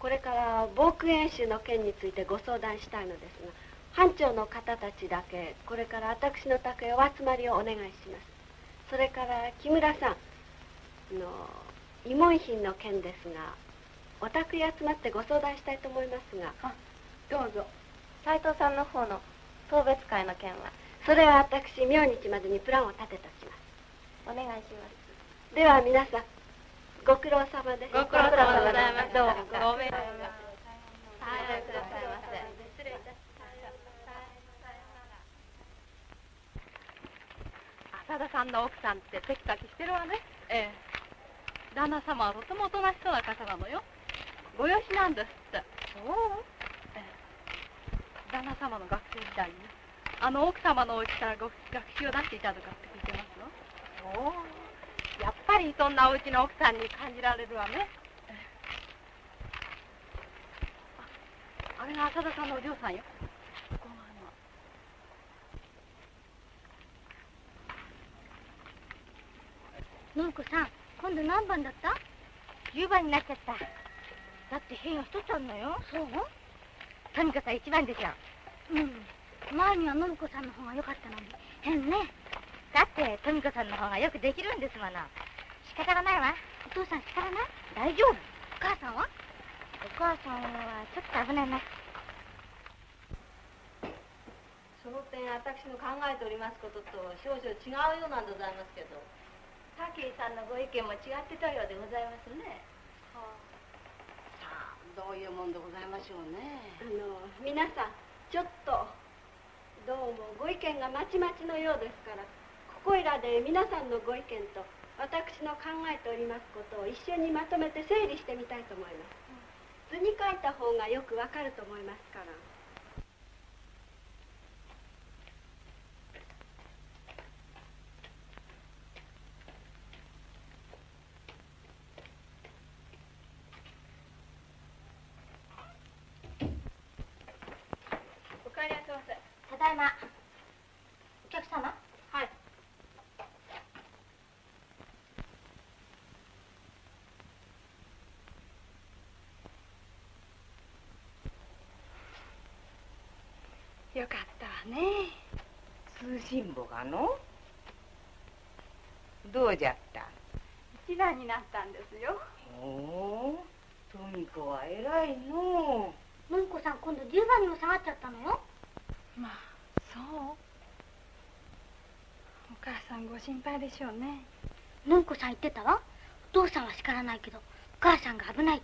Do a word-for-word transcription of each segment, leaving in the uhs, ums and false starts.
これから防空演習の件についてご相談したいのですが、班長の方たちだけこれから私の宅へお集まりをお願いします。それから木村さん、あの慰問品の件ですが、お宅へ集まってご相談したいと思いますが。 あ、どうぞ。斉藤さんの方の送別会の件は？ それは私明日までにプランを立てておきます。 お願いします。 では皆さん、ご苦労様です。 ご苦労様でございます。どうもごめんなさい。 はい、くださいませ。失礼いたします。 浅田さんの奥さんってテキパキしてるわね。ええ。旦那様はとてもおとなしそうな方なのよ。ご養子なんですって。そう？ええ。旦那様の学生時代にあの奥様のお家からご学習を出していたとかって聞いてますの。そう。やっぱりそんなお家の奥さんに感じられるわね。あ、あれが浅田さんのお嬢さんよ。こののんこさん、今度何番だった？じゅうばんになっちゃった。だって変が一つあるのよ。そう？とにかくいちばんでしょ。うん。前にはのんこさんの方が良かったのに。変ね。だってとみこさんの方がよくできるんですもの。仕方がないわ。お父さん叱らない？大丈夫。お母さんは？お母さんはちょっと危ないな。 その点私の考えておりますことと少々違うようなんでございますけど、武井さんのご意見も違ってたようでございますね。はあ、さあどういうもんでございましょうね。 あの皆さんちょっとどうもご意見がまちまちのようですから、ここいらで皆さんのご意見と私の考えておりますことを一緒にまとめて整理してみたいと思います。図に書いた方がよくわかると思いますから。 お帰りなさいませ。 ただいま。お客様？ はい。 よかったわね。 通信簿がのどうじゃった？ 一番になったんですよ。 おお、とみ子は偉いの。 のんこさん今度じゅうばんにも下がっちゃったのよ。 まあそう。お母さんご心配でしょうね。 のんこさん言ってたわ。お父さんは叱らないけどお母さんが危ないって。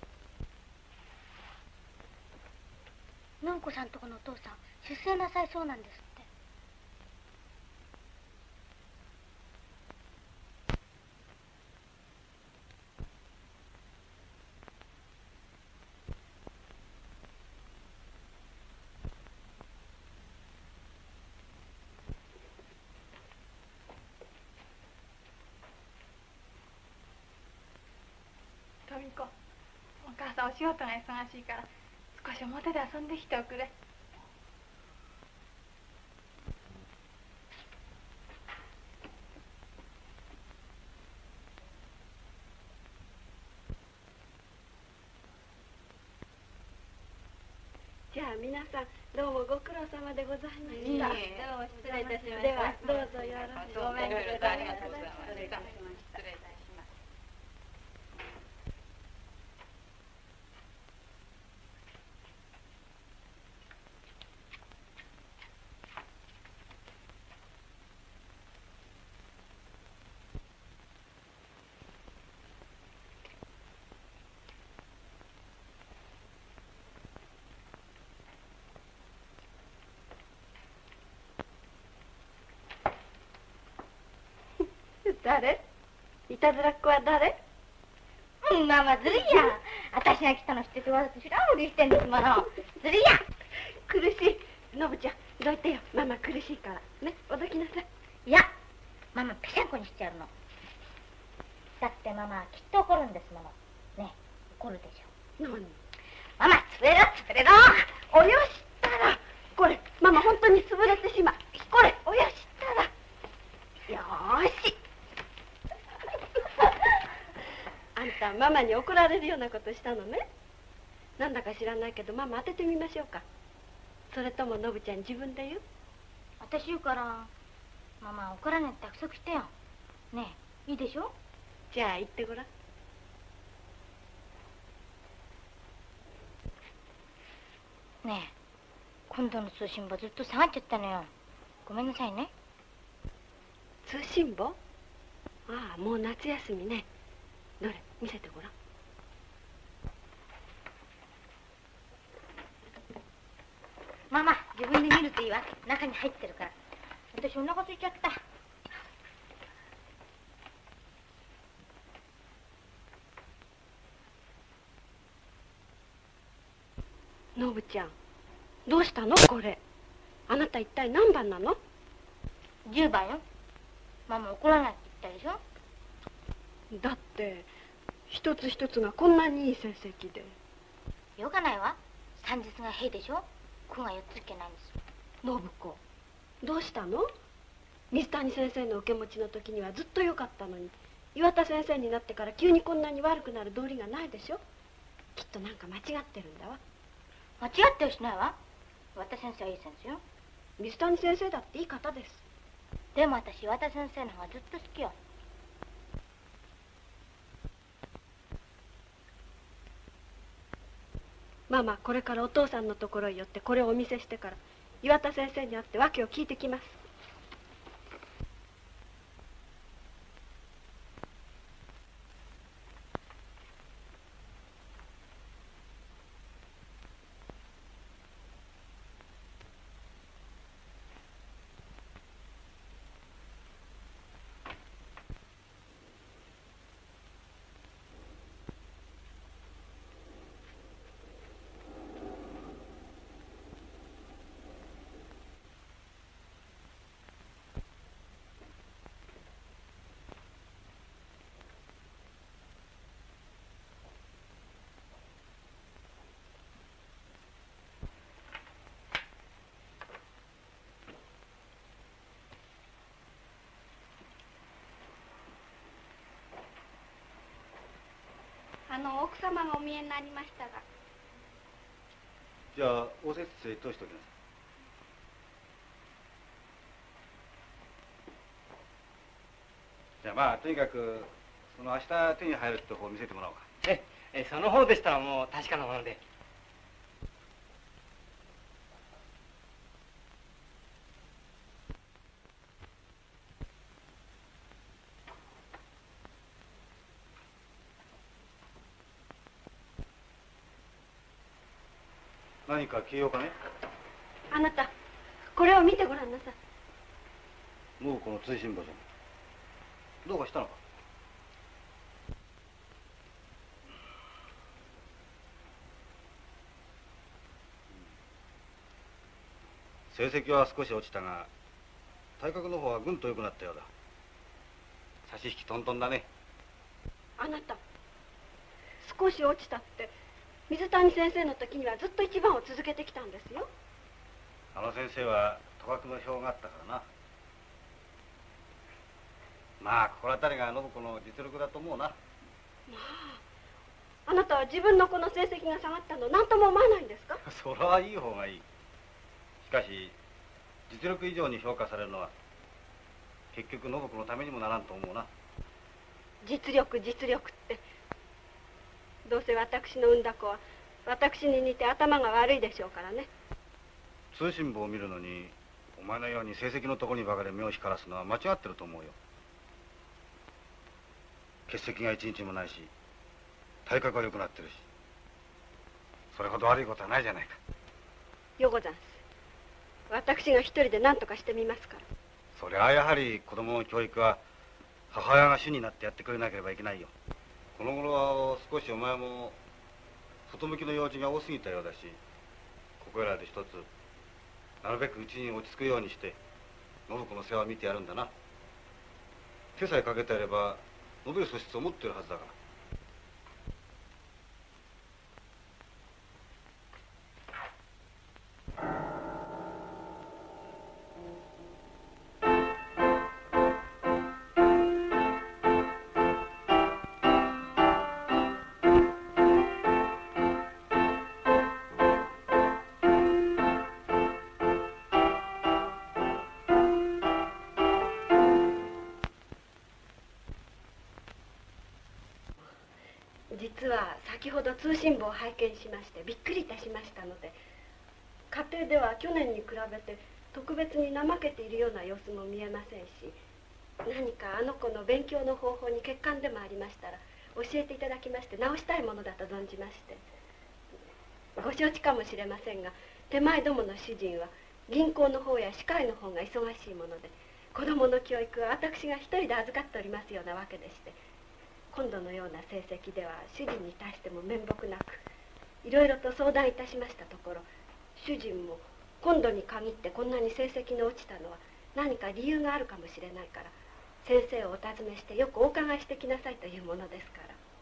のんこさんとこのお父さん出世なさいそうなんですって。 とみ子、お母さんお仕事が忙しいから少し表で遊んできておくれ。 じゃあ皆さんどうもご苦労様でございました。 どうも失礼いたしました。 ではどうぞよろしく。 ごめんください。ありがとうございます。 失礼いたしました。 失礼いたします。 誰？いたずらっ子は誰？ うん、まあまあずるいや。私が来たの知っててわざと知らんふりしてんですもの。ずるいや。 苦しい。のぶちゃんどいてよ。ママ苦しいからね、おどきなさい。 いや、ママぺしゃんこにしちゃうの。だってママきっと怒るんですもの。ね、怒るでしょ。 何？ ママ潰れろ潰れろ。 およしたらこれママ本当に潰れてしまう。これおよしたらよーし。あんたママに怒られるようなことしたのね。 なんだか知らないけどママ当ててみましょうか。それともノブちゃん自分で言う？ 私言うからママ怒らねえって約束してよ。ねえ、いいでしょ？ じゃあ言ってごらん。 ねえ、今度の通信簿ずっと下がっちゃったのよ。ごめんなさいね。 通信簿？ああ、もう夏休みね。どれ見せてごらん。 ママ、自分で見るといいわ。中に入ってるから。私お腹空いちゃった。 ノブちゃん、どうしたのこれ。あなた一体何番なの？ じゅうばんよ。ママ怒らないって言ったでしょ。 だって一つ一つがこんなにいい成績で。 よかないわ。算日が平でしょ。句がよっついけないんです。 信子、どうしたの？水谷先生の受け持ちの時にはずっと良かったのに、岩田先生になってから急にこんなに悪くなる道理がないでしょ。きっとなんか間違ってるんだわ。 間違ってはしないわ。岩田先生はいい先生よ。 水谷先生だっていい方です。 でも私岩田先生の方がずっと好きよ。 ママ、これからお父さんのところへ寄ってこれをお見せしてから岩田先生に会って訳を聞いてきます。 あの奥様がお見えになりましたが。 じゃあ応接室へ通しておきなさい。じゃあまあとにかくその明日手に入るって方を見せてもらおうか。 ええ、その方でしたらもう確かなもので。 何か消えようかね。 あなたこれを見てごらんなさい。 もうこの通信簿じゃん。どうかしたのか。成績は少し落ちたが体格の方はぐんと良くなったようだ。差し引きトントンだね。 あなた少し落ちたって水谷先生の時にはずっと一番を続けてきたんですよ。 あの先生は賭博の票があったからな。まあここら辺りが信子の実力だと思うな。まあ、あなたは自分の子の成績が下がったの何とも思わないんですか？ それはいい方がいい。しかし実力以上に評価されるのは結局信子のためにもならんと思うな。 実力実力ってどうせ私の産んだ子は私に似て頭が悪いでしょうからね。 通信簿を見るのにお前のように成績のところにばかり目を光らすのは間違ってると思うよ。欠席が一日もないし体格は良くなってるしそれほど悪いことはないじゃないか。 よござんす。私が一人で何とかしてみますから。 それはやはり子供の教育は母親が主になってやってくれなければいけないよ。この頃は少しお前も外向きの用事が多すぎたようだし、ここいらで一つなるべくうちに落ち着くようにして信子の世話を見てやるんだな。手さえかけてやれば伸びる素質を持っているはずだから。 先ほど通信簿を拝見しましてびっくりいたしましたので、家庭では去年に比べて特別に怠けているような様子も見えませんし、何かあの子の勉強の方法に欠陥でもありましたら教えていただきまして直したいものだと存じまして。ご承知かもしれませんが、手前どもの主人は銀行の方や歯科医の方が忙しいもので、子供の教育は私が一人で預かっておりますようなわけでして、今度のような成績では主人に対しても面目なく、いろいろと相談いたしましたところ、主人も今度に限ってこんなに成績の落ちたのは何か理由があるかもしれないから、先生をお尋ねしてよくお伺いしてきなさいというものですから。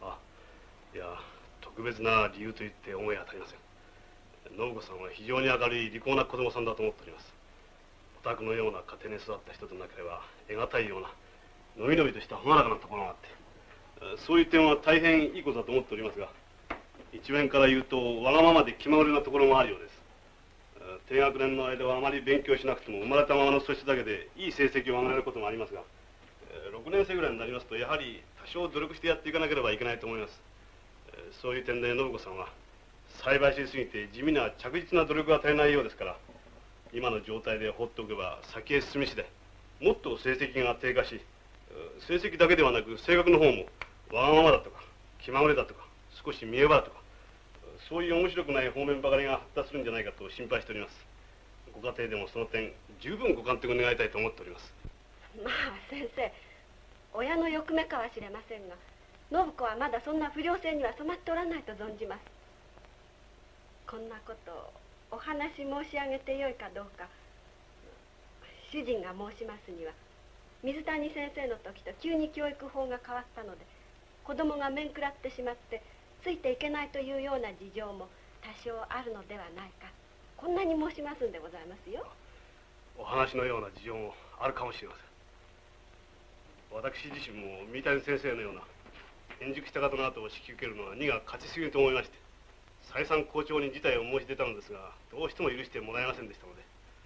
あ、いや、特別な理由と言って思い当たりません。信子さんは非常に明るい利口な子供さんだと思っております。お宅のような家庭に育った人でなければ得難いようなのびのびとした朗らかなところがあって、そういう点は大変いいことだと思っておりますが、一面から言うとわがままで気まぐれなところもあるようです。低学年の間はあまり勉強しなくても生まれたままの素質だけでいい成績を上げられることもありますが、ろくねん生ぐらいになりますとやはり多少努力してやっていかなければいけないと思います。そういう点で信子さんは栽培しすぎて地味な着実な努力が足りないようですから、今の状態で放っておけば先へ進み次第もっと成績が低下し、成績だけではなく性格の方もわがままだとか気まぐれだとか少し見え張だとか、そういう面白くない方面ばかりが発達するんじゃないかと心配しております。ご家庭でもその点十分ご監督願いたいと思っております。 まあ先生、親の欲目かはしれませんが、信子はまだそんな不良性には染まっておらないと存じます。こんなことをお話申し上げてよいかどうか、主人が申しますには、水谷先生の時と急に教育法が変わったので、子供が面食らってしまってついていけないというような事情も多少あるのではないか、こんなに申しますんでございますよ。 お話のような事情もあるかもしれません。私自身も三谷先生のような円熟した方の後を引き受けるのは荷が勝ちすぎると思いまして、再三校長に事態を申し出たのですが、どうしても許してもらえませんでしたので、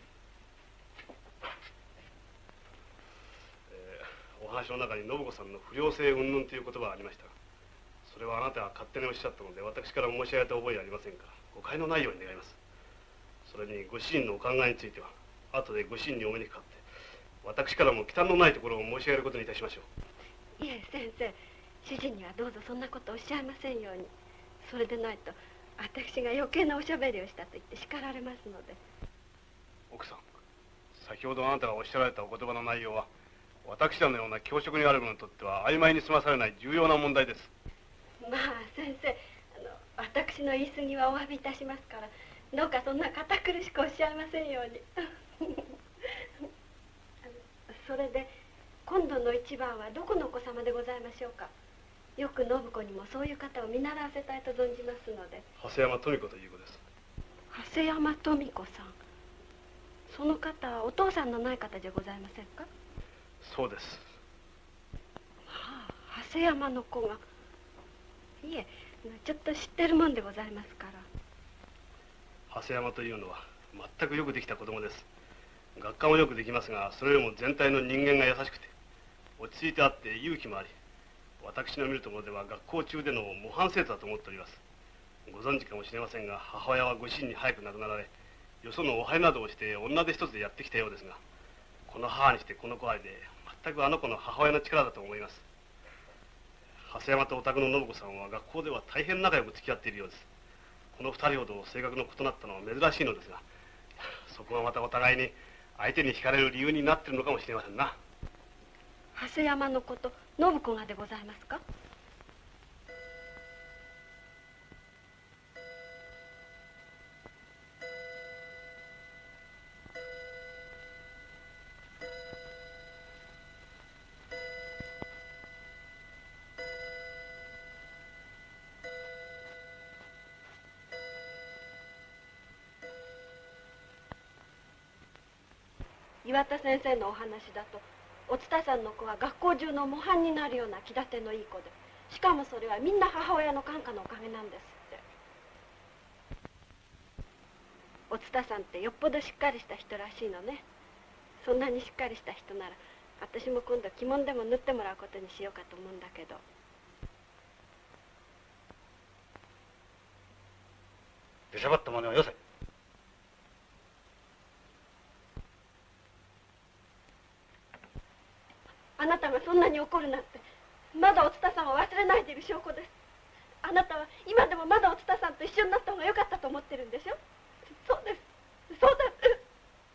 えー、お話の中に信子さんの不良性云々という言葉がありましたが、それはあなたが勝手におっしゃったので私から申し上げた覚えはありませんから、誤解のないように願います。それにご主人のお考えについては後でご主人にお目にかかって私からも忌憚のないところを申し上げることにいたしましょう。いえ先生、主人にはどうぞそんなことおっしゃいませんように。それでないと私が余計なおしゃべりをしたと言って叱られますので。 奥さん、先ほどあなたがおっしゃられたお言葉の内容は私らのような教職にある者にとっては曖昧に済まされない重要な問題です。 まあ先生、あの私の言い過ぎはお詫びいたしますから、どうかそんな堅苦しくおっしゃいませんように。それで今度の一番はどこのお子様でございましょうか。よく信子にもそういう方を見習わせたいと存じますので。 長谷山富子という子です。 長谷山富子さん、その方はお父さんのない方じゃございませんか。 そうです。 はあ、長谷山の子が。いえ、ちょっと知ってるもんでございますから。 長谷山というのは全くよくできた子供です。学科もよくできますが、それよりも全体の人間が優しくて落ち着いてあって勇気もあり、私の見るところでは学校中での模範生徒だと思っております。ご存知かもしれませんが、母親はご主人に早く亡くなられ、よそのお入りなどをして女手一つでやってきたようですが、この母にしてこの子ありで全くあの子の母親の力だと思います。長谷山とお宅の信子さんは学校では大変仲良く付き合っているようです。この二人ほど性格の異なったのは珍しいのですが、そこはまたお互いに相手に惹かれる理由になっているのかもしれませんな。 長谷山のこと信子がでございますか。岩田先生のお話だと、お蔦さんの子は学校中の模範になるような気立てのいい子で、しかもそれはみんな母親の感化のおかげなんですって。お蔦さんってよっぽどしっかりした人らしいのね。そんなにしっかりした人なら私も今度着物でも縫ってもらうことにしようかと思うんだけど。 出しゃばった真似はよせ。 あなたがそんなに怒るなんて、まだおつたさんを忘れないでいる証拠です。あなたは今でもまだおつたさんと一緒になった方が良かったと思ってるんでしょ。そうです、そうです。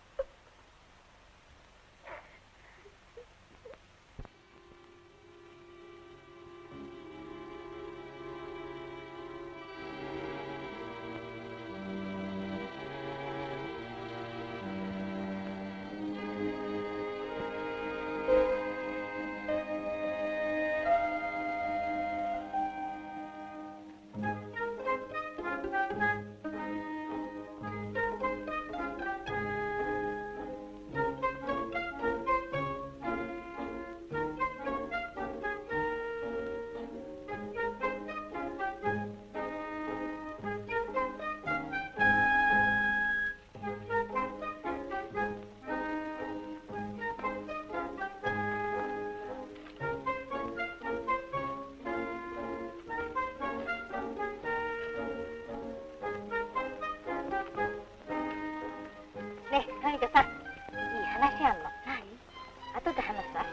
ねえ、とにかさん、いい話あんの。何？後で話すわ。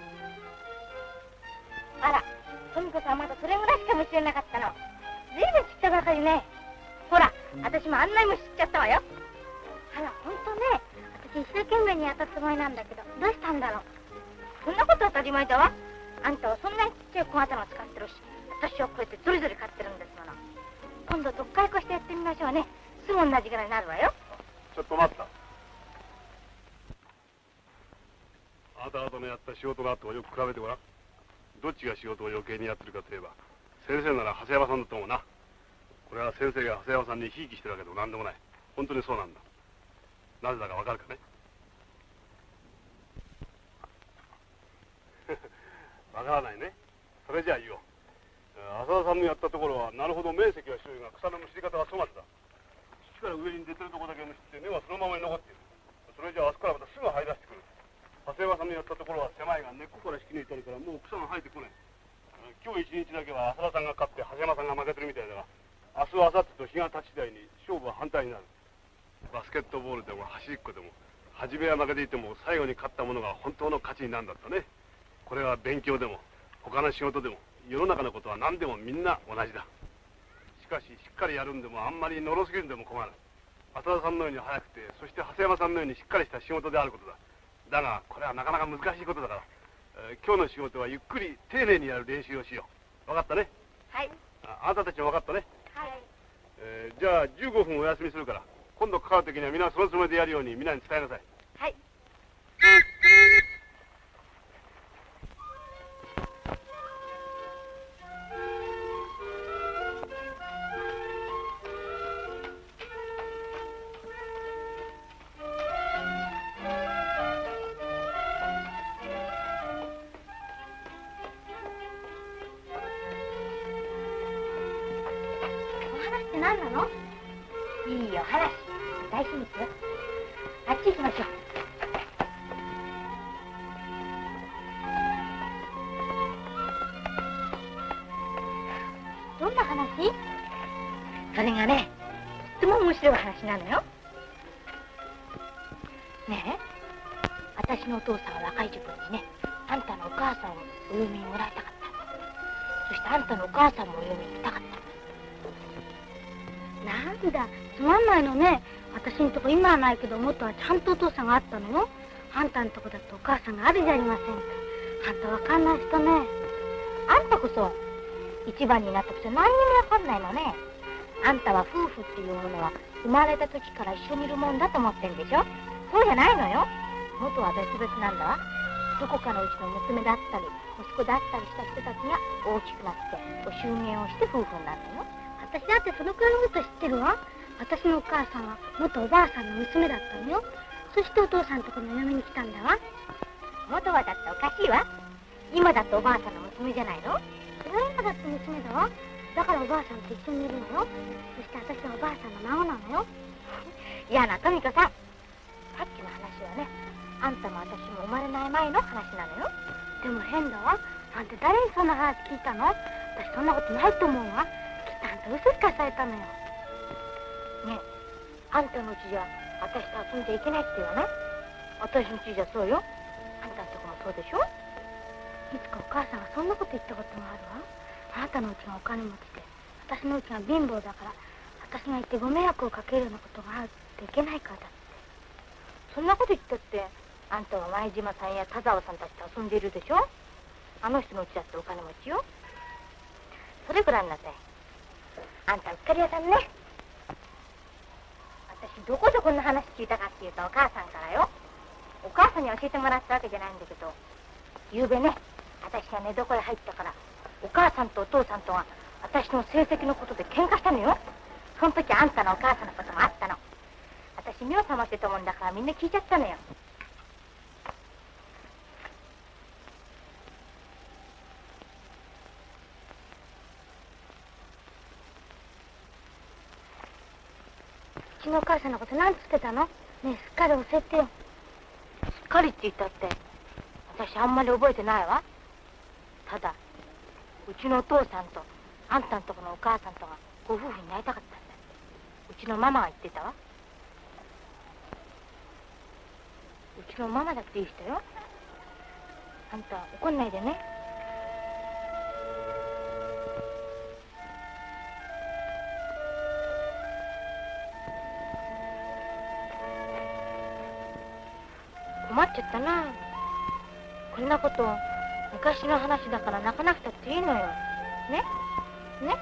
あら、とみこさんまだそれぐらいしか虫じゃなかったの。ずいぶんちっちゃばかりね。ほら、私もあんなに虫知っちゃったわよ。あら、ほんとね。私一生懸命にやったつもりなんだけど、どうしたんだろう。そんなこと当たり前だわ。あんたはそんなにちっちゃい小刀を使ってるし、私はこうやってゾリゾリ飼ってるんですもの。今度どっかいこしてやってみましょうね。すぐ同じぐらいになるわよ。 ちょっと待った。あなた方のやった仕事の後をよく比べてごらん。どっちが仕事を余計にやってるかといえば、先生なら長谷山さんだと思うな。これは先生が長谷山さんにひいきしてるわけでも何でもない。本当にそうなんだ。なぜだかわかるかね。わからないね。それじゃあ言おう。浅田さんのやったところはなるほど面積は広いが草のむしり方は粗末だ。土から上に出てるところだけむしって根はそのままに残っている。それじゃああそこからまたすぐ這い出してくる。長谷川さんのやったところは狭いが根っこから引き抜いてるからもう草が生えてこない。今日一日だけは浅田さんが勝って長谷山さんが負けてるみたいだが、明日明後日と日が経ち次第に勝負は反対になる。バスケットボールでも走りっこでも初めは負けていても最後に勝ったものが本当の勝ちになるんだったね。これは勉強でも他の仕事でも世の中のことは何でもみんな同じだ。しかししっかりやるんでもあんまりのろすぎるんでも困る。浅田さんのように早くて、そして長谷山さんのようにしっかりした仕事であることだ。だがこれはなかなか難しいことだから、えー、今日の仕事はゆっくり丁寧にやる練習をしよう。分かったね。 はい。 あ, あなたたちも分かったね。 はい。 えー、じゃあじゅうごふんお休みするから今度かかる時にはみんなそのつもりでやるようにみんなに伝えなさい。 はい。何なの？いいよ、話。大秘密よ。あっち行きましょう。どんな話？それがね、とっても面白い話なのよ。ねえ、私のお父さんは若い時分にね、あんたのお母さんをお嫁にもらいたかった。そしてあんたのお母さんもお嫁に行きたかった。なんだ、つまんないのね。私んとこ今はないけど、元はちゃんとお父さんがあったのよ。あんたんとこだってお母さんがあるじゃありませんか。あんたわかんない人ね。あんたこそ一番になったくせ何にもわかんないのね。あんたは夫婦っていうものは生まれた時から一緒にいるもんだと思ってんでしょ。そうじゃないのよ。元は別々なんだわ。どこかのうちの娘だったり息子だったりした人たちが大きくなってお祝言をして夫婦になるのよ。私だってそのくらいのこと知ってるわ。私のお母さんは元おばあさんの娘だったのよ。そしてお父さんとこの嫁に来たんだわ。元はだっておかしいわ。今だっておばあさんの娘じゃないの。それは今だって娘だわ。だからおばあさんと一緒にいるのよ。そして私はおばあさんの孫なのよ。いやな、とみこさん、さっきの話はね、あんたも私も生まれない前の話なのよ。でも変だわ。あんた誰にそんな話聞いたの？私そんなことないと思うわ。あんた嘘聞かされたのよ。 ねえ、あんたのうちじゃ私と遊んじゃいけないって言わない？私のうちじゃそうよ。あんたのとこもそうでしょ？いつかお母さんがそんなこと言ったことがあるわ。あなたのうちがお金持ちで私のうちが貧乏だから私が行ってご迷惑をかけるようなことがあるといけないからだって。そんなこと言ったってあんたは前島さんや田沢さんたちと遊んでいるでしょ。あの人のうちだってお金持ちよ。それぐらいなさい。あんたうっかり屋さんね。私どこでこんな話聞いたかっていうとお母さんからよ。お母さんに教えてもらったわけじゃないんだけど、ゆうべね、私が寝床へ入ったからお母さんとお父さんとが私の成績のことで喧嘩したのよ。その時あんたのお母さんのこともあったの。私目を覚ましてたもんだからみんな聞いちゃったのよ。うちのお母さんのことなんつってたの？ねえ、すっかり教えてよ。すっかりって言ったって私あんまり覚えてないわ。ただうちのお父さんとあんたんとこのお母さんとがご夫婦になりたかったんだ。うちのママが言ってたわ。うちのママだっていい人よ。あんた怒んないでね。困っちゃったな。こんなこと昔の話だから泣かなくたっていいのよ。ね？ね？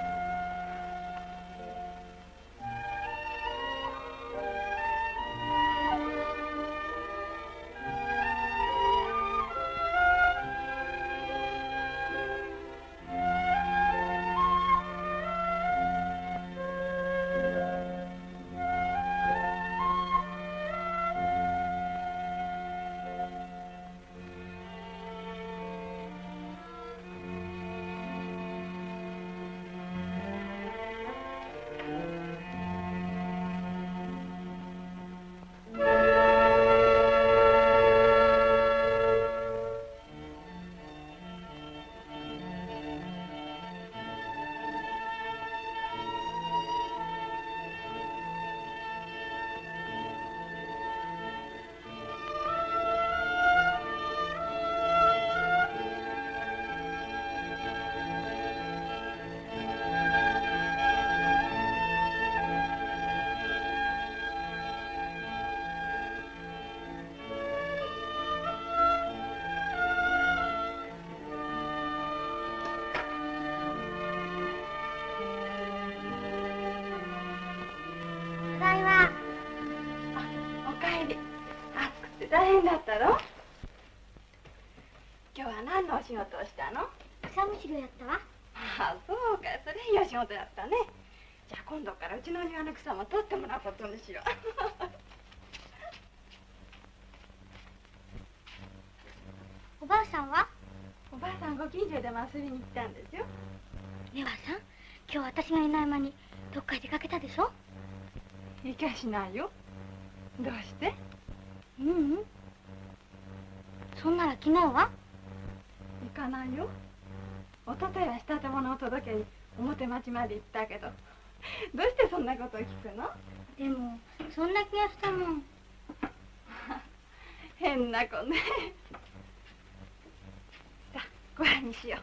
大変だったろ？今日は何のお仕事をしたの？ 草むしりをやったわ。 ああ、そうか。それいいお仕事やったね。じゃあ今度からうちの庭の草も取ってもらうことにしよう。 おばあさんは？ おばあさんご近所でも遊びに来たんですよ。 ねわさん、今日私がいない間にどっかへ出かけたでしょ？ 行きゃしないよ。どうして？ ううん。そんなら昨日は？ 行かないよ。おとといは仕立て物を届けに表町まで行ったけど、どうしてそんなことを聞くの？ でもそんな気がしたもん。 変な子ね。さあご飯にしよう。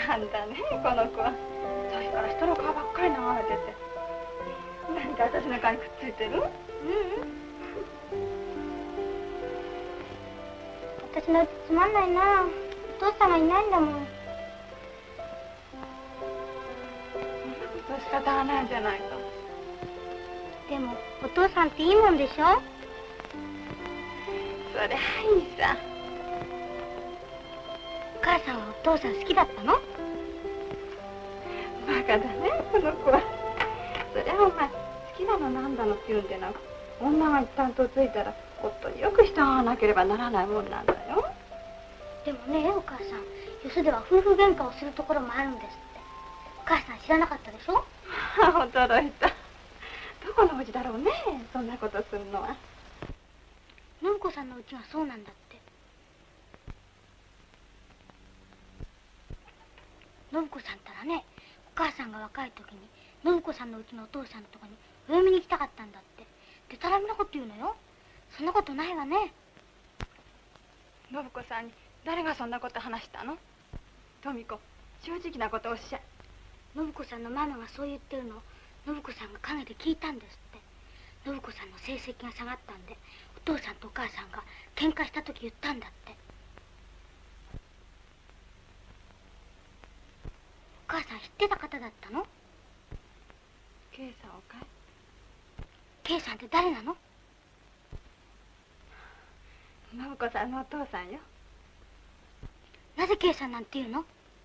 なんだねこの子は。さっきから人の顔ばっかり眺めてて。何か私の顔にくっついてる？ううん。 私のうちつまんないな。お父さんがいないんだもん。 そんなこと仕方がないんじゃないか。 でもお父さんっていいもんでしょ？ そりゃいいさ。 お母さんはお父さん好きだったの？ バカだねこの子は。そりゃお前好きなのなんだのって言うんでなく、女が一旦とついたら夫によく従わなければならないもんなんだよ。 でもねお母さん、よそでは夫婦喧嘩をするところもあるんですって。お母さん知らなかったでしょ？ 驚いた。どこのうちだろうね、そんなことするのは。 信子さんのうちがそうなんだって。信子さんったらね、お母さんが若い時に信子さんのうちのお父さんのとこにお嫁に行きたかったんだって。でたらめなこと言うのよ。そんなことないわね。 信子さんに誰がそんなこと話したの？富子、正直なことおっしゃい。 信子さんのママがそう言ってるのを信子さんが陰で聞いたんですって。信子さんの成績が下がったんで、お父さんとお母さんが喧嘩した時言ったんだって。お母さん知ってた方だったの？ Kさんをかい？ Kさんって誰なの？ 信子さんのお父さんよ。 なぜ Kさんなんて言うの？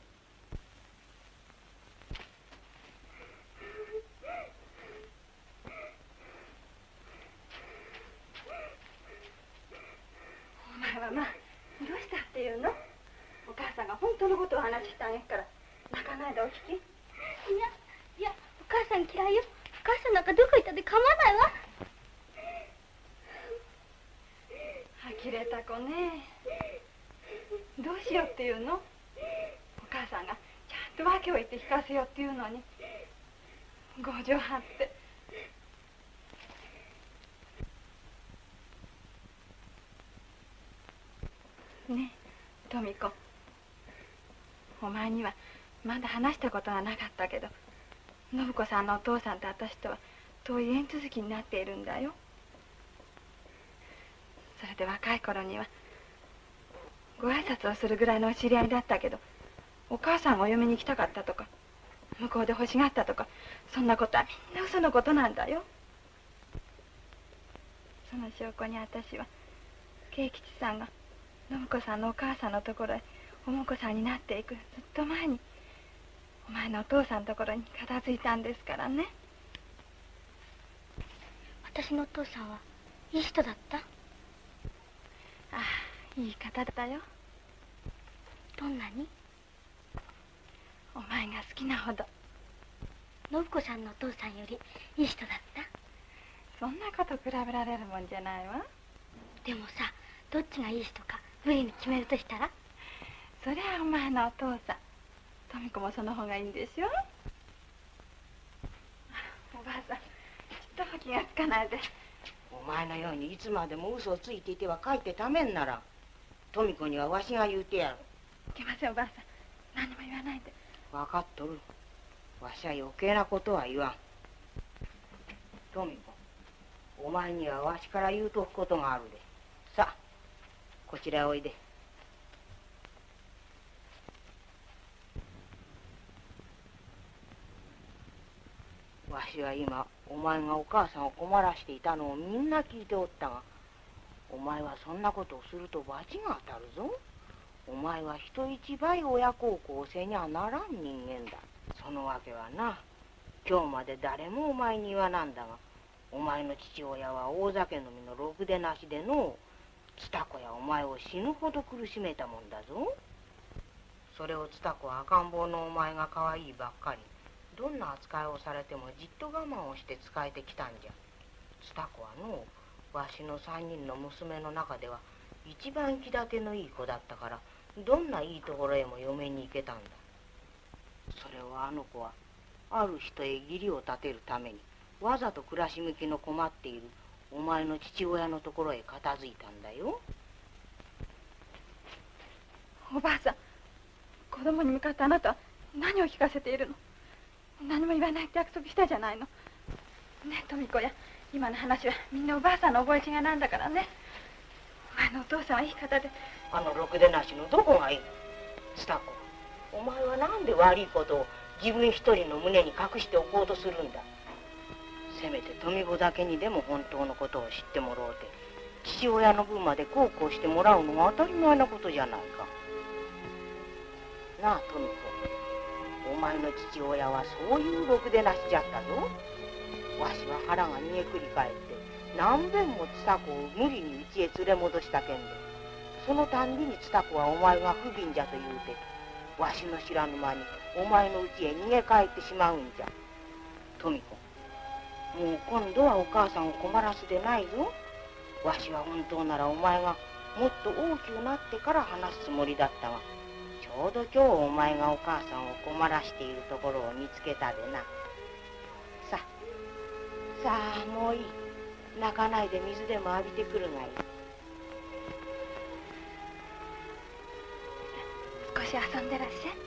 お前はまあどうしたっていうの？お母さんが本当のことを話してあげるから泣かないでお聞き。 いやいや、お母さん嫌いよ。お母さんなんかどこ行ったって構わないわ。 呆れた子ね。どうしようっていうの？お母さんがちゃんと訳を言って聞かせようっていうのに強情張って。ねえ富子、お前にはまだ話したことがなかったけど、信子さんのお父さんと私とは遠い縁続きになっているんだよ。それで若い頃にはご挨拶をするぐらいのお知り合いだったけど、お母さんがお嫁に行きたかったとか向こうで欲しがったとか、そんなことはみんな嘘のことなんだよ。その証拠に私は慶吉さんが信子さんのお母さんのところへお婿さんになっていくずっと前にお前のお父さんのところに片付いたんですからね。 私のお父さんはいい人だった？ ああ、いい方だよ。 どんなに？ お前が好きなほど。 信子さんのお父さんよりいい人だった？ そんなこと比べられるもんじゃないわ。 でもさ、どっちがいい人か無理に決めるとしたら？ そりゃお前のお父さん。富子もその方がいいんでしょ。おばあさん、ちっとも気がつかないで。 お前のようにいつまでも嘘をついていてはかえってためんなら、富子にはわしが言うてやる。 いけませんおばあさん、何も言わないで。 分かっとる。わしは余計なことは言わん。富子、お前にはわしから言うとくことがあるで。さあ、こちらへおいで。わしは今お前がお母さんを困らしていたのをみんな聞いておったが、お前はそんなことをすると罰が当たるぞ。お前は人一倍親孝行をせにゃならん人間だ。そのわけはな、今日まで誰もお前に言わなんだが、お前の父親は大酒飲みのろくでなしでのつた子やお前を死ぬほど苦しめたもんだぞ。それをつた子は赤ん坊のお前が可愛いばっかり、どんな扱いをされてもじっと我慢をして仕えてきたんじゃ。つた子はのわしの三人の娘の中では一番気立てのいい子だったから、どんないいところへも嫁に行けたんだ。それをあの子はある人へ義理を立てるためにわざと暮らし向きの困っているお前の父親のところへ片付いたんだよ。 おばあさん、子供に向かってあなたは何を聞かせているの？何も言わないって約束したじゃないの。ねえ、富子や、今の話はみんなおばあさんの覚え違いなんだからね。お前のお父さんはいい方で。 あのろくでなしのどこがいい？つた子、お前はなんで悪いことを自分一人の胸に隠しておこうとするんだ。せめて富子だけにでも本当のことを知ってもろうて、父親の分まで孝行してもらうのが当たり前なことじゃないか。なあ富子、お前の父親はそういうろくでなしじゃったぞ。わしは腹が煮えくり返って何べんもつた子を無理に家へ連れ戻したけんで、そのたんびにつた子はお前が不憫じゃと言うて、わしの知らぬ間にお前の家へ逃げ帰ってしまうんじゃ。富子、もう今度はお母さんを困らすでないぞ。わしは本当ならお前がもっと大きくなってから話すつもりだったが、ちょうど今日お前がお母さんを困らしているところを見つけたでな。さあ、さあもういい。泣かないで水でも浴びてくるがいい。 少し遊んでらっしゃい。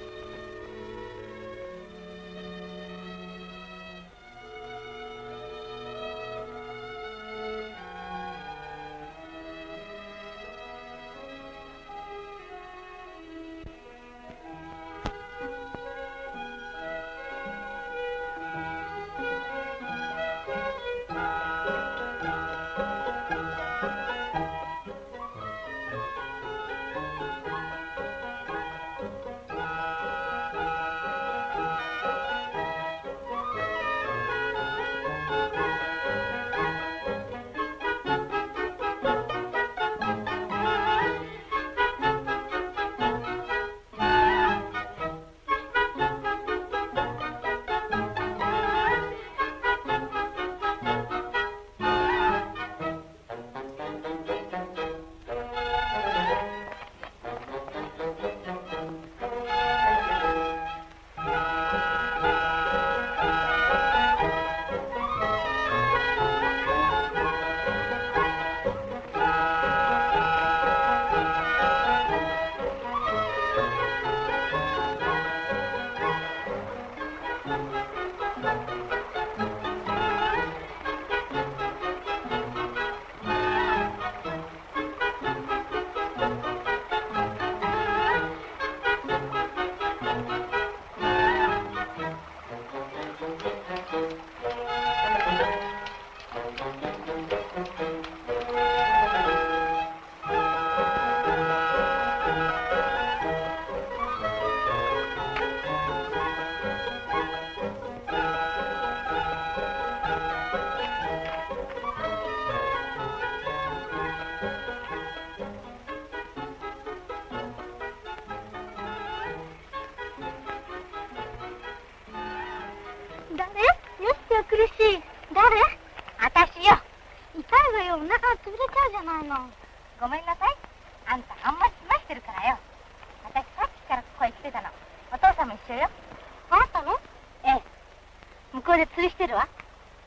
ごめんなさい。あんたあんまり済ましてるからよ。私さっきからここへ来てたの。お父さんも一緒よ。あなたの？ええ。向こうで釣りしてるわ。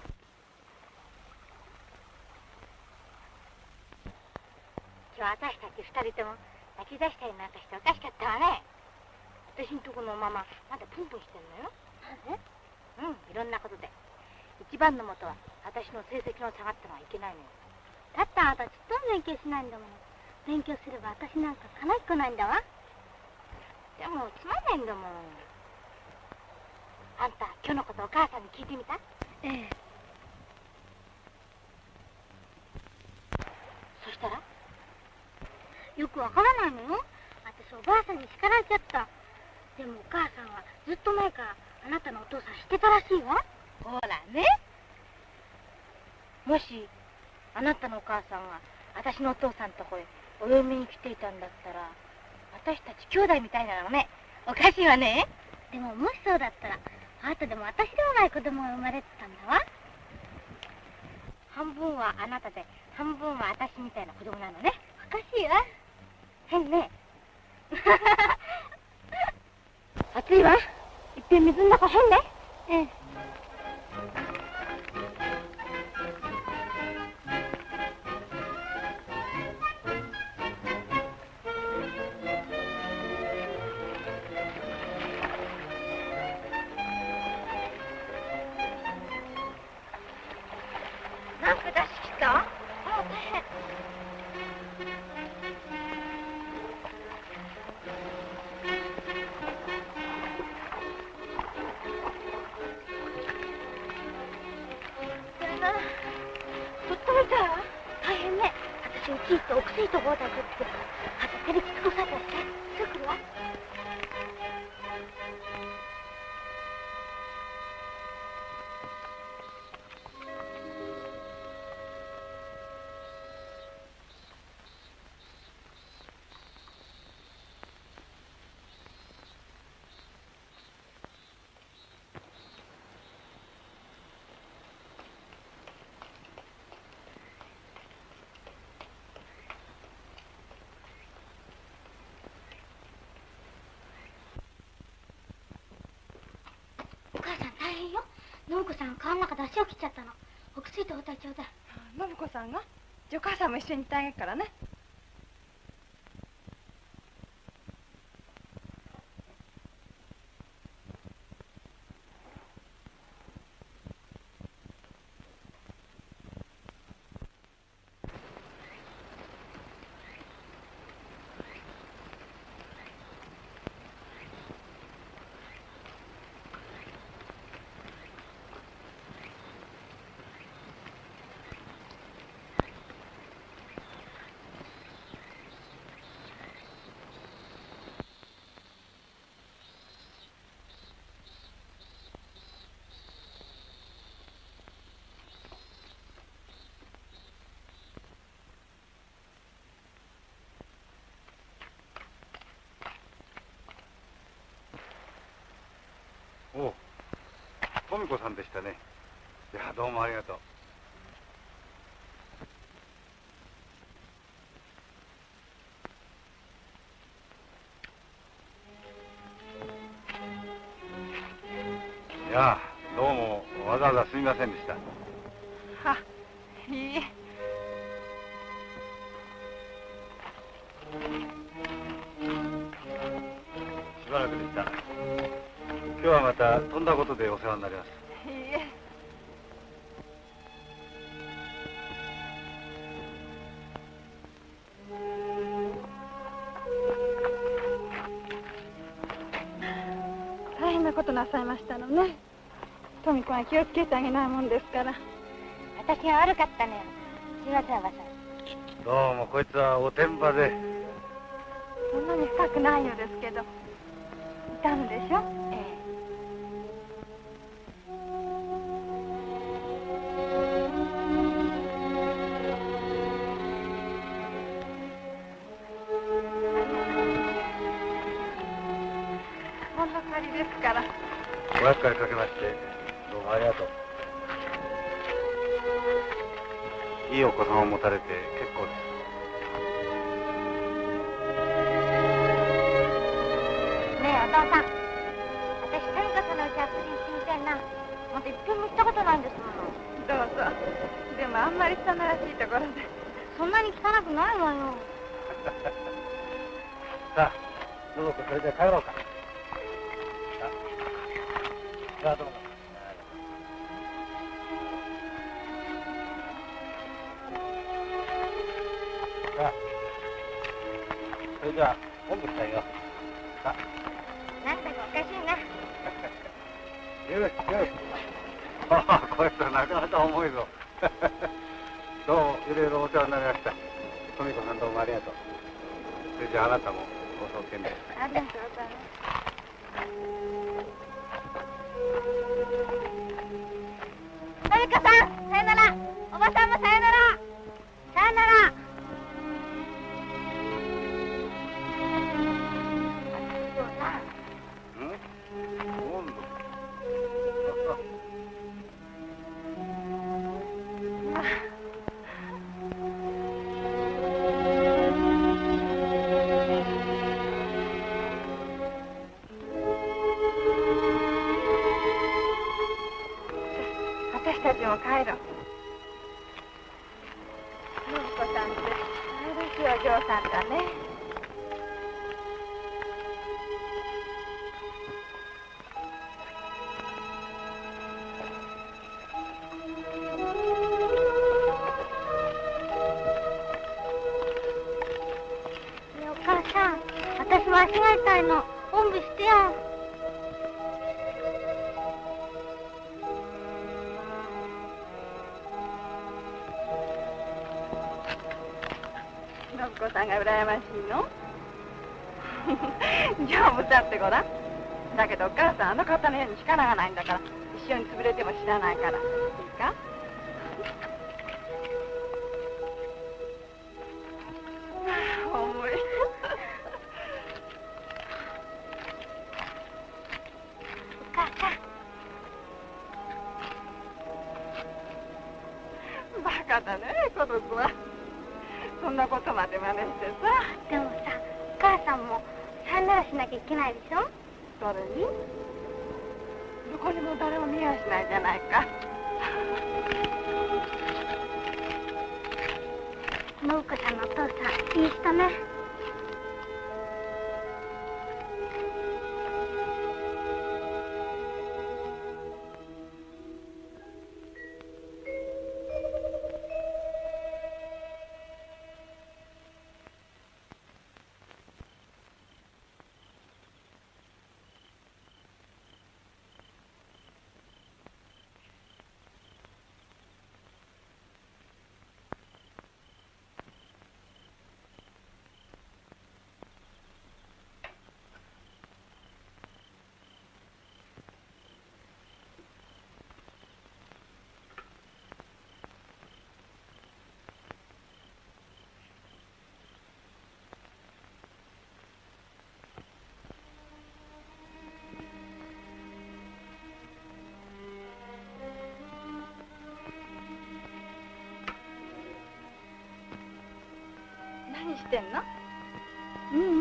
今日私たち二人とも泣き出したりなんかしておかしかったわね。私んとこのママまだプンプンしてんのよ。なんで？うん、いろんなことで。一番のもとは私の成績の下がったのはいけないのよ。だってあなたちっとも勉強しないんだもの。勉強すれば私なんかかなっこないんだわ。でもつまんないんだもん。あんた今日のことお母さんに聞いてみた？ええ。そしたら？よくわからないのよ。私おばあさんに叱られちゃった。でもお母さんはずっと前からあなたのお父さん知ってたらしいわ。ほらね。もしあなたのお母さんが私のお父さんとこへお嫁に来ていたんだったら、私たち兄弟みたいなのね。おかしいわね。でももしそうだったら、あなたでも私でもない子供が生まれてたんだわ。半分はあなたで、半分は私みたいな子供なのね。おかしいわ。変ね。暑いわ。いっぺん水の中変ね。ええ。 ちいとお薬と棒だとって、あと照りきつくさとして、すぐ来るわ。信子さん川の中で足を切っちゃったの。お薬と包帯ちょうだい。 信子さんがじゃあお母さんも一緒に行ってあげるからね。 おう、富子さんでしたね。いや、どうもありがとう。いや、どうもわざわざすみませんでした。 は、いいえ。 しばらくでした。今日はまたとんだことでお世話になります。 いいえ。大変なことなさいましたのね。富子は気をつけてあげないもんですから。 私が悪かったのよ。すいませんおばさん。 どうもこいつはおてんばで。 そんなに深くないようですけど。痛むでしょ。 ええ。 ほんの借りですから。 おやっかいかけましてどうもありがとう。いいお子さんを持たれて結構です。 ねえお父さん、私とにかくのうちはプリンしてみたいな。まだ一遍も行ったことないんですもの。 どうぞ。でもあんまり汚らしいところで。 そんなに汚くないわよ。 さあ、どうぞそれで帰ろうか。さあ、どうも。さあ、それじゃあ、おんぶしたいよ。さあ。 なんだかおかしいな。 よし、よし。ああ、こいつはなかなか重いぞ。どうも、いろいろお世話になりました。富子さんどうもありがとう。それじゃあ、あなたもご送見で。 ありがとうございます。のりこさん、さよなら。おばさんもさよなら。さよなら。お父さん。 ん？温度。 私たちも帰ろう。信子さんって愛らしいお嬢さんだね。 ねえお母さん、私間違えたいの。おんぶしてよ。 信子さんが羨ましいの？丈夫だってごらん。だけどお母さんあの方のように力がないんだから一緒に潰れても知らないから。いいか？重い。 お母さん。 バカだね、この子は。そんなことまで真似してさ。 でもさ、お母さんもさんならしなきゃいけないでしょ？ それにどこにも誰も見やしないじゃないか。 信子さんのお父さん、いい人ね。 何してんの？ ううん。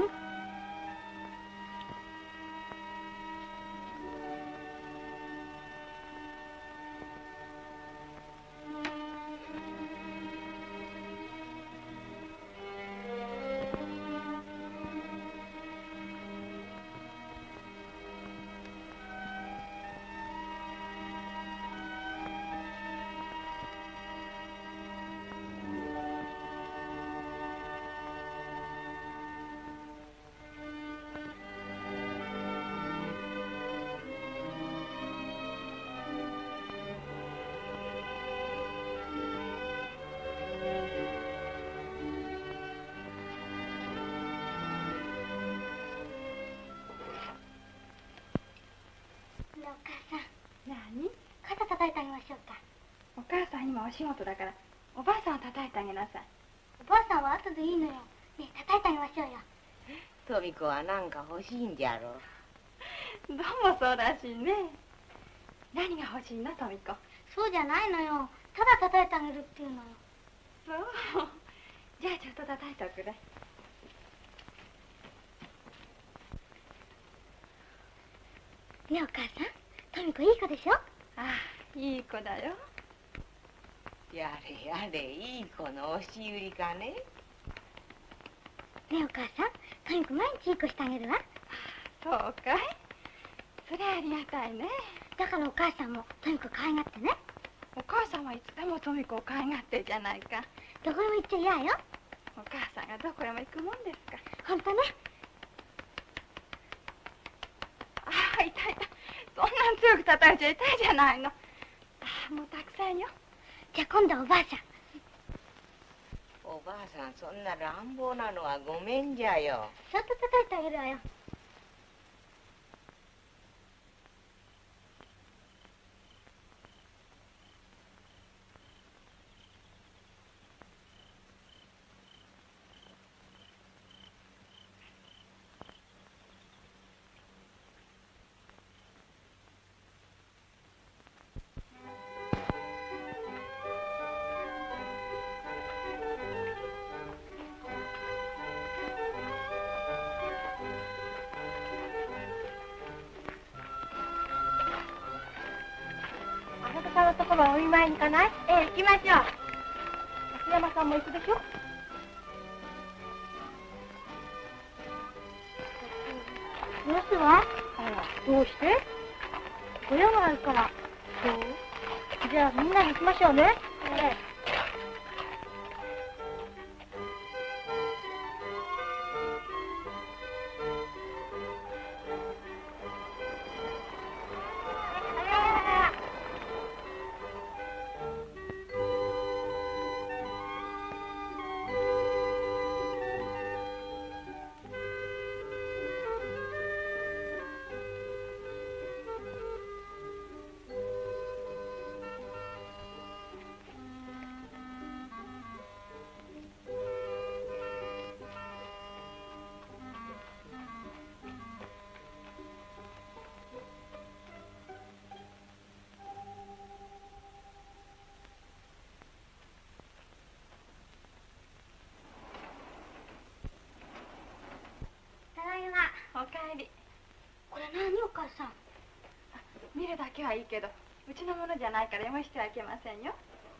お母さん。 何？ 肩叩いてあげましょうか。 お母さん今お仕事だからおばあさんを叩いてあげなさい。 おばあさんは後でいいのよ。ねえ、叩いてあげましょうよ。 トミ子は何か欲しいんじゃろう。 どうもそうらしいね。何が欲しいの、トミ子？ そうじゃないのよ。ただ叩いてあげるっていうのよ。 そう。じゃあちょっと叩いておくれ。 ねえ、お母さん。トミ子いい子でしょ？ ああ、いい子だよ。 やれやれ、いい子の押し売りかね。 ねえ、お母さん。トミ子毎日いい子してあげるわ。 そうかい？それはありがたいね。 だからお母さんもトミ子可愛がってね。 お母さんはいつでもトミ子を可愛がってるじゃないか。 どこにも行っちゃ嫌よ。 お母さんがどこへも行くもんですか。 本当ね。 ああ、痛い痛い。そんなん強く叩いちゃ痛いじゃないの。ああ、もうたくさんよ。 じゃあ今度はおばあさん。 おばあさん、そんな乱暴なのはごめんじゃよ。 ちょっと叩いてあげるわよ。 のところお見舞いに行かない？ええ、行きましょう。秋山さんも行くでしょ？ どうすわ？ あら、どうして？ 親があるから。 そう？ じゃあみんなで行きましょうね。ええ。 見るだけはいいけど、うちのものじゃないから読ましてはいけませんよ。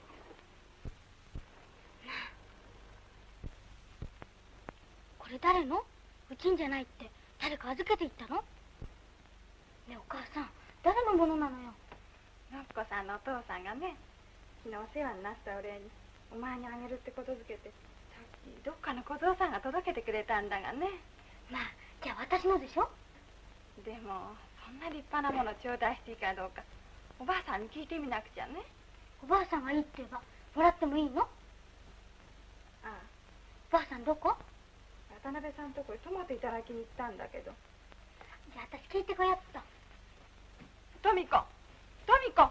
これ誰の？うちんじゃないって誰か預けていったの？ねえお母さん、誰のものなのよ。 のっこさんのお父さんがね、昨日お世話になったお礼にお前にあげるってことづけて、さっきどっかの小僧さんが届けてくれたんだがね。 まあじゃあ私のでしょ。 でもそんな立派なもの頂戴していいかどうかおばあさんに聞いてみなくちゃね。 おばあさんがいいって言えばもらってもいいの？ ああ、 おばあさんどこ？ 渡辺さんとこへトマトいただきに行ったんだけど。 じゃあ私聞いてこやっと。 トミコ、トミコ。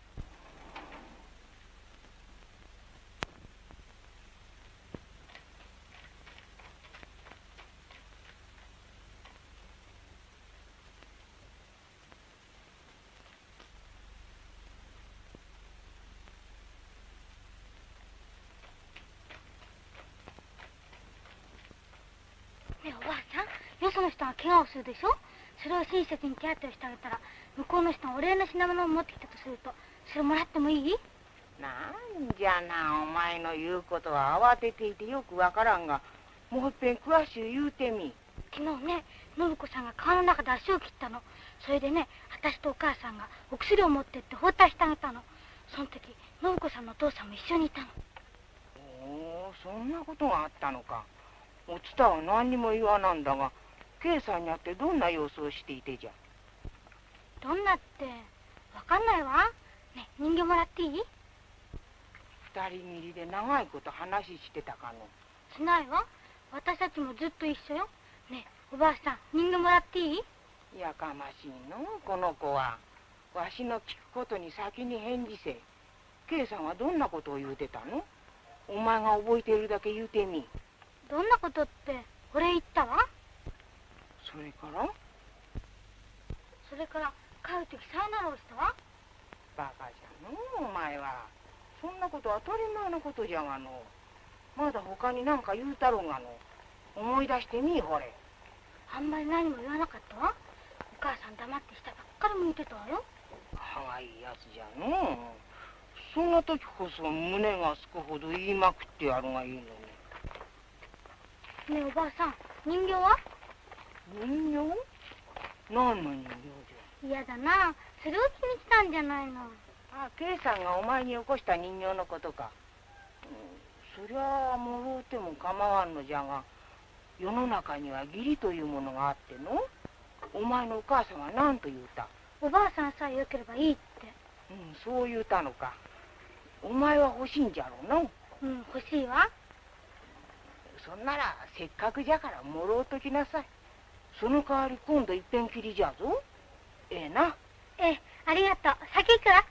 ねえおばあさん、よその人が怪我をするでしょ。それを親切に手当てをしてあげたら、向こうの人がお礼の品物を持ってきたとすると、それもらってもいい？ なんじゃな、お前の言うことは慌てていてよくわからんが、もう一遍詳しゅう言うてみ。 昨日ね、信子さんが川の中で足を切ったの。それでね、私とお母さんがお薬を持ってって包帯してあげたの。その時、信子さんのお父さんも一緒にいたの。 おお、そんなことがあったのか。おつたは何にも言わなんだが、Kさんに会ってどんな様子をしていてじゃ。 どんなって、わかんないわ。ね、人形もらっていい？ 二人きりで長いこと話してたかの。 しないわ。私たちもずっと一緒よ。ね、おばあさん、人形もらっていい？ やかましいの、この子は。わしの聞くことに先に返事せ。Kさんはどんなことを言うてたの？お前が覚えているだけ言うてみ。 どんなことって、俺言ったわ。 それからそれから帰る時さよならをしたわ。 バカじゃのお前は。そんなこと当たり前のことじゃがの。まだ他に何か言うたろうがの。思い出してみいほれ。 あんまり何も言わなかったわ。お母さん黙って下ばっかり向いてたわよ。 歯がいいやつじゃの。そんな時こそ胸がすくほど言いまくってやるがいいのに。 ねえおばあさん、人形は？ 人形？何の人形じゃ？嫌だな。それを気にしたんじゃないの。 ああ、Kさんがお前に起こした人形のことか。うん、そりゃあもろうても構わんのじゃが、世の中には義理というものがあっての。お前のお母さんは何と言うた？ おばあさんさえよければいいって。 うん、そう言うたのか。お前は欲しいんじゃろうの。 うん、欲しいわ。 そんならせっかくじゃからもろうときなさい。その代わり今度いっぺんきりじゃぞ。ええな。 ええ、ありがとう。先行くわ。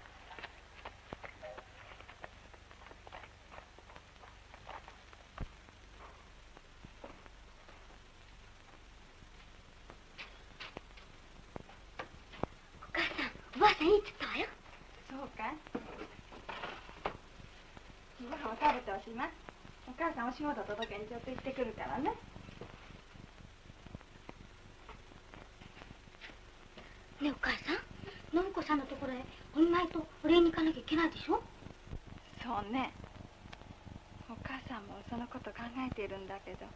お母さん、おばあさんいいって言ったわよ。 そうかい。ご飯を食べておしまい。お母さんお仕事届けにちょっと行ってくるからね。 ねえお母さん、信子さんのところへお見舞いとお礼に行かなきゃいけないでしょ。 そうね。お母さんもそのこと考えているんだけど。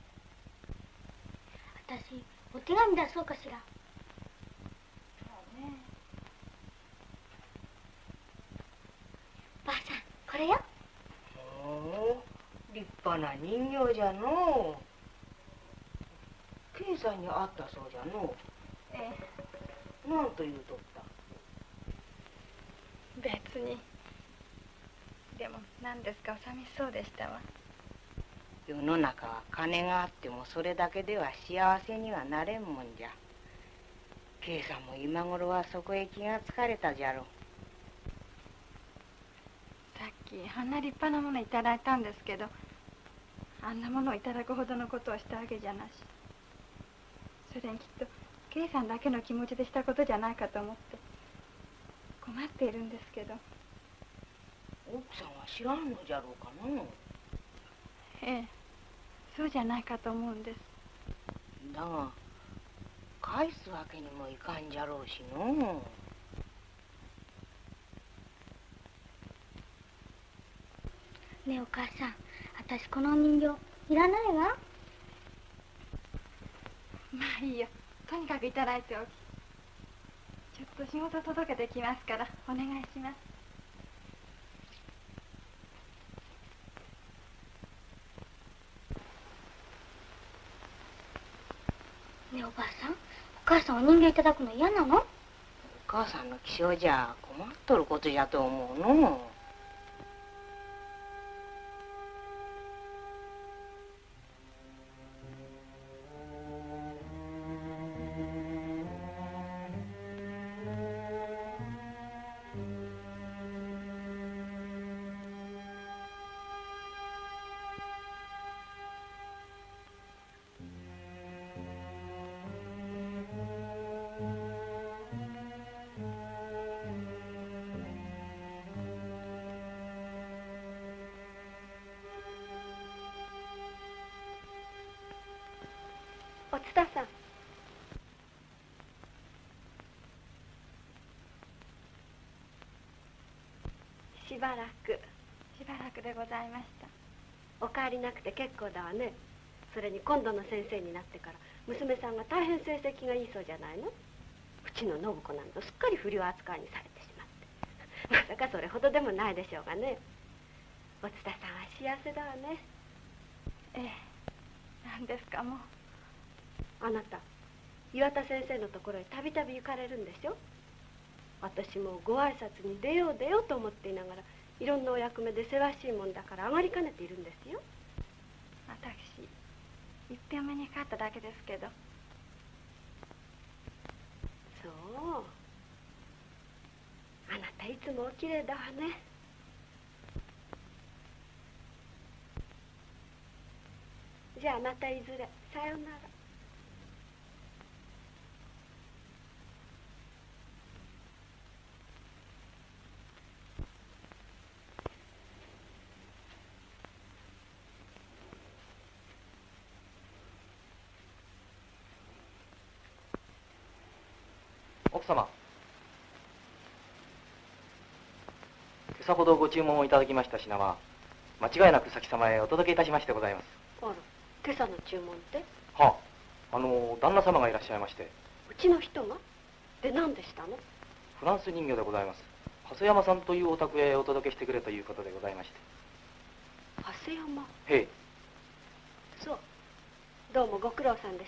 私、お手紙出そうかしら。 そうね。 ばあさん、これよ。 おお、立派な人形じゃのう。Kさんに会ったそうじゃのう。 ええ。 何と言うとった？ 別に。でも何ですか、お寂しそうでしたわ。 世の中は金があってもそれだけでは幸せにはなれんもんじゃ。Kさんも今頃はそこへ気がつかれたじゃろう。 さっきあんな立派なものいただいたんですけど、あんなものをいただくほどのことをしたわけじゃなし。それにきっとKさんだけの気持ちでしたことじゃないかと思って困っているんですけど。 奥さんは知らんのじゃろうかの。 ええ、そうじゃないかと思うんです。 だが返すわけにもいかんじゃろうしの。 ねえお母さん、私このお人形いらないわ。 まあいいよ、とにかくいただいておき。ちょっと仕事届けてきますからお願いします。 ねえおばあさん、お母さんお人形いただくの嫌なの？ お母さんの気性じゃ困っとることじゃと思うの。 おつたさん。しばらく。 しばらくでございました。 お帰りなくて結構だわね。それに今度の先生になってから娘さんが大変成績がいいそうじゃないの。うちの信子なんぞすっかり不良扱いにされてしまってまさかそれほどでもないでしょうがね。おつたさんは幸せだわね。 ええ、何ですかもう。 あなた岩田先生のところへたびたび行かれるんでしょ。私もご挨拶に出よう出ようと思っていながらいろんなお役目でせわしいもんだから上がりかねているんですよ。 私一遍目にかかっただけですけど。 そうあなたいつもおきれいだわね。じゃあまたいずれさようなら。 奥様、今朝ほどご注文をいただきました品は間違いなく先様へお届けいたしましてございます。 あら、今朝の注文って？ はあ、あの旦那様がいらっしゃいまして。 うちの人が？で何でしたの？ フランス人形でございます。長谷山さんというお宅へお届けしてくれということでございまして。 長谷山？ へえ。 そう、どうもご苦労さんでした。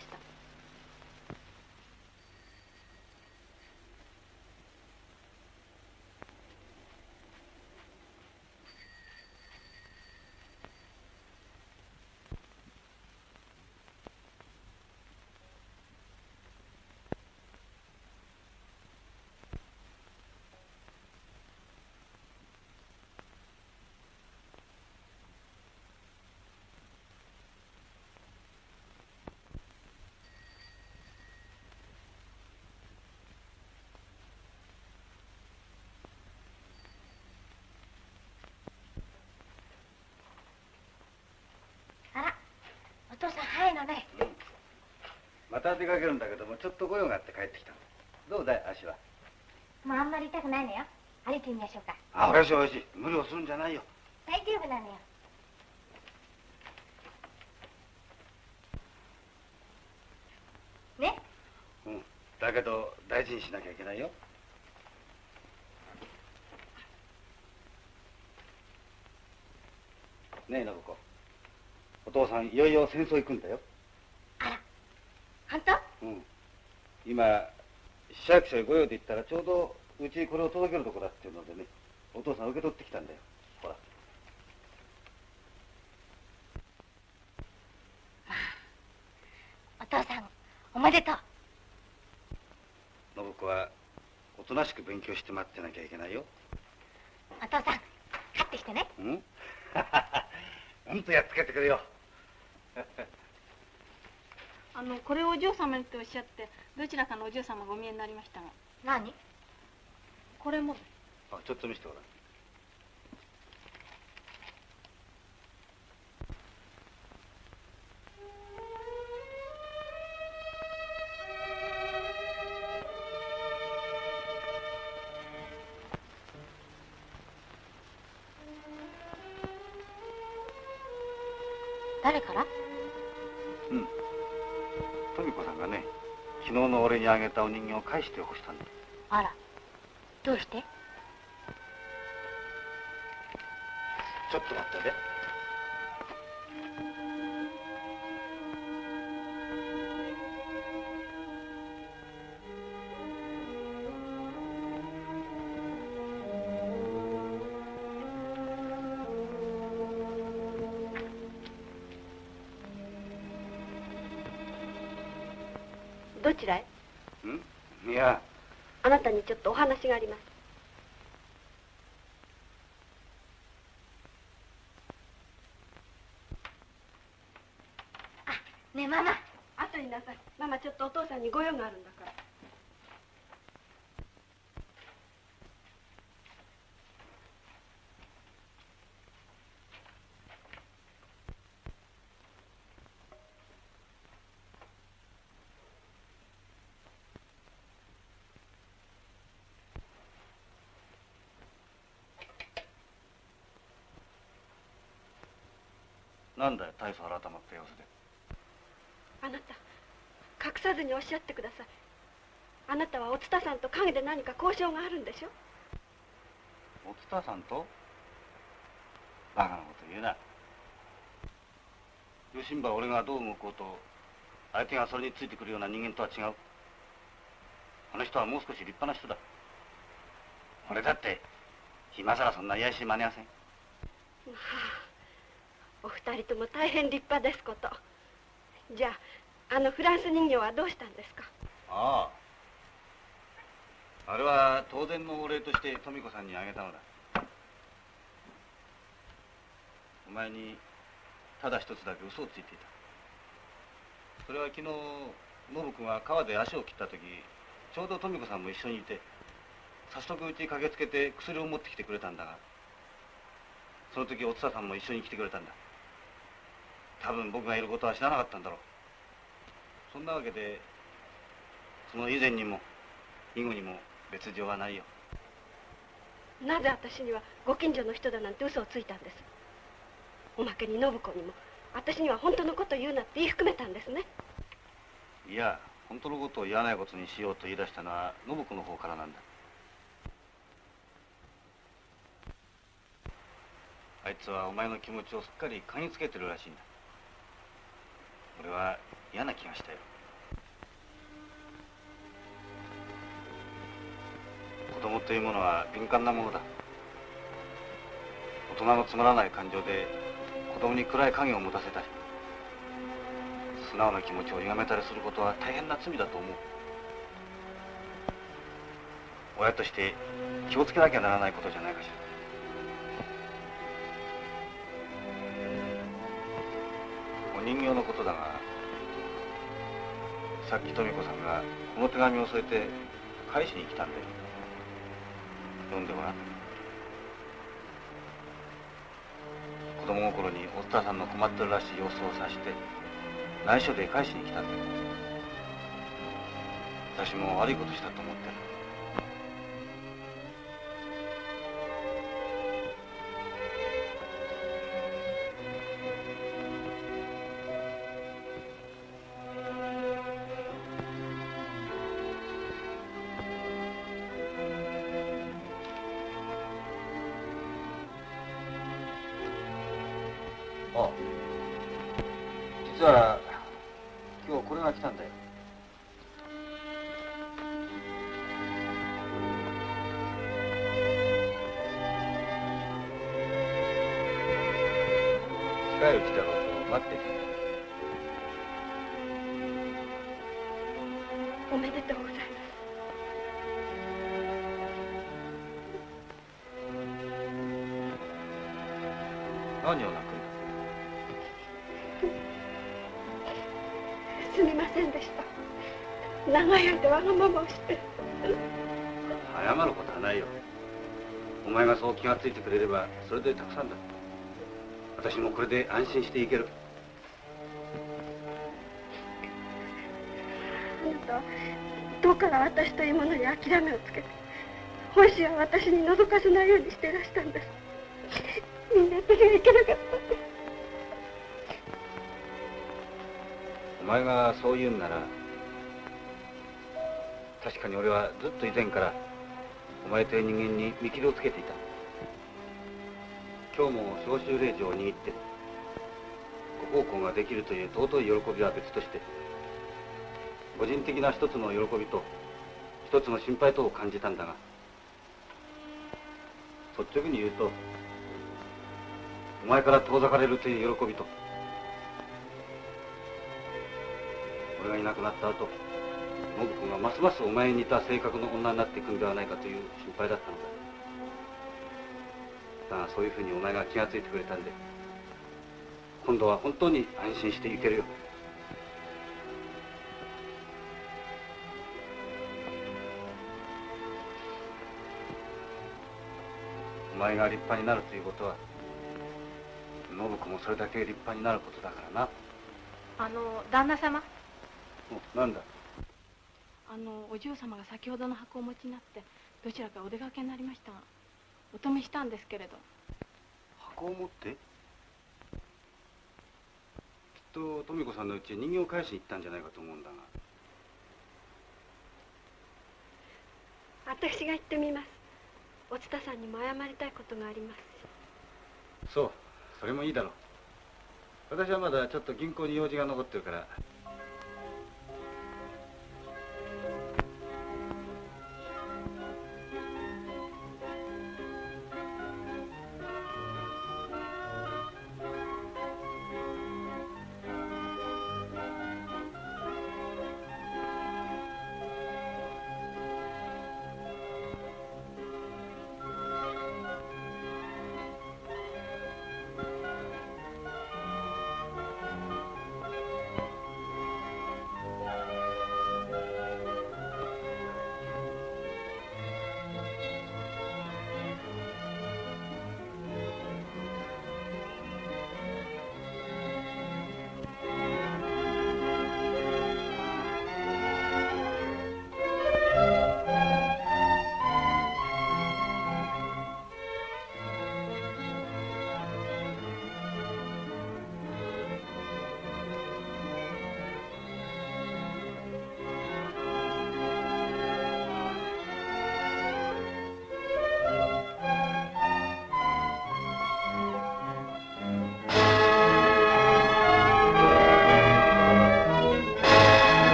お父さん早いのね。 うん、また出かけるんだけどもちょっと御用があって帰ってきた。どうだい足は？ もうあんまり痛くないのよ。歩いてみましょうか。 あ、おやしおやし、無理をするんじゃないよ。 大丈夫なのよ。ね？ うん、だけど大事にしなきゃいけないよ。ねえ信子、お父さんいよいよ戦争行くんだよ。 あら、本当？ うん、今市役所へ御用で行ったらちょうどうちにこれを届けるとこだっていうのでね、お父さん受け取ってきたんだよ。ほら。 お父さんおめでとう。 信子はおとなしく勉強して待ってなきゃいけないよ。 お父さん買ってきてね。 うん？うんとやっつけてくれよ。 あのこれをお嬢様にっておっしゃってどちらかのお嬢様がお見えになりましたが。 何？ これも。 あ、ちょっと見せてごらん。 誰から？ うん。富子さんがね、昨日の俺にあげたお人形を返してほしたんだ。 あら、どうして？ ちょっと待ってね。 どちらへ？ ん？いや、 あなたにちょっとお話があります。 あ、ねえママ。 後になさい。ママちょっとお父さんにご用があるんだから。 なんだよ、大層改まった様子で。 あなた、隠さずにおっしゃってください。あなたはおつたさんと陰で何か交渉があるんでしょ？ おつたさんと？バカなこと言うな。よしんば俺がどう動こうと、相手がそれについてくるような人間とは違う。あの人はもう少し立派な人だ。俺だって今さらそんな癒やしい真似はせん。はあ、お二人とも大変立派ですこと。じゃあ、あのフランス人形はどうしたんですか？ ああ、あれは当然のお礼として富子さんにあげたのだ。お前にただ一つだけ嘘をついていた。それは昨日信君が川で足を切った時、ちょうど富子さんも一緒にいて、早速うちに駆けつけて薬を持ってきてくれたんだが、その時おつささんも一緒に来てくれたんだ。多分僕がいることは知らなかったんだろう。そんなわけで、その以前にも以後にも別状はないよ。 なぜ私にはご近所の人だなんて嘘をついたんです？おまけに信子にも私には本当のことを言うなって言い含めたんですね。 いや、本当のことを言わないことにしようと言い出したのは信子の方からなんだ。あいつはお前の気持ちをすっかり嗅ぎつけてるらしいんだ。俺は嫌な気がしたよ。子供というものは敏感なものだ。大人のつまらない感情で子供に暗い影を持たせたり、素直な気持ちを歪めたりすることは大変な罪だと思う。親として気をつけなきゃならないことじゃないかしら。お人形のことだが、さっき富子さんがこの手紙を添えて返しに来たんだよ。読んでごらん。子供心におつたさんの困ってるらしい様子を察して内緒で返しに来たんだよ。私も悪いことしたと思ってる。あ、実は今日これが来たんだよ。近いうちだろうと待っていたんだ。 おめでとうございます。 何を泣くんだ。 すみませんでした。長い間わがままをして。 謝ることはないよ。お前がそう気がついてくれればそれでたくさんだ。私もこれで安心していける。 あなたはどうから私というものに諦めをつけて、本心は私に覗かせないようにしていらしたんです。みんな私がいけなかったんです。 お前がそう言うんなら、確かに俺はずっと以前からお前という人間に見切りをつけていた。今日も召集令状を握ってご奉公ができるという尊い喜びは別として、個人的な一つの喜びと一つの心配とを感じたんだが、率直に言うとお前から遠ざかれるという喜びと、俺がいなくなった後信君がますますお前に似た性格の女になっていくんではないかという心配だったのだ。だがそういうふうにお前が気がついてくれたんで、今度は本当に安心して行けるよ。お前が立派になるということは信子もそれだけ立派になることだからな。 あの旦那様、 お、なんだ。 あのお嬢様が先ほどの箱をお持ちになってどちらかお出かけになりましたが、お止めしたんですけれど。 箱を持って？きっと富子さんのうちへ人形を返しに行ったんじゃないかと思うんだが。 私が行ってみます。お蔦さんにも謝りたいことがありますし。 そう、それもいいだろう。私はまだちょっと銀行に用事が残ってるから